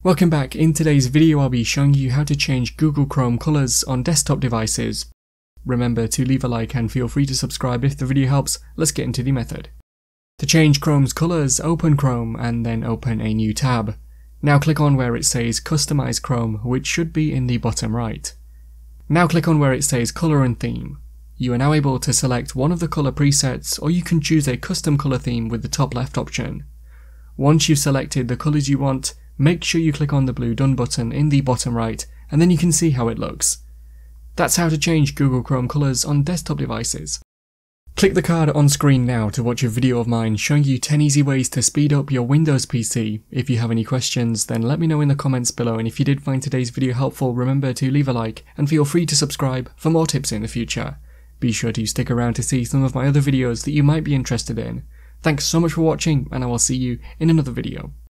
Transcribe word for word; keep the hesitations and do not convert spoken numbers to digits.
Welcome back. In today's video I'll be showing you how to change Google Chrome colours on desktop devices. Remember to leave a like and feel free to subscribe if the video helps. Let's get into the method. To change Chrome's colours, open Chrome and then open a new tab. Now click on where it says Customize Chrome, which should be in the bottom right. Now click on where it says Colour and Theme. You are now able to select one of the colour presets, or you can choose a custom colour theme with the top left option. Once you've selected the colours you want, make sure you click on the blue Done button in the bottom right, and then you can see how it looks. That's how to change Google Chrome colours on desktop devices. Click the card on screen now to watch a video of mine showing you ten easy ways to speed up your Windows P C. If you have any questions, then let me know in the comments below, and if you did find today's video helpful, remember to leave a like and feel free to subscribe for more tips in the future. Be sure to stick around to see some of my other videos that you might be interested in. Thanks so much for watching, and I will see you in another video.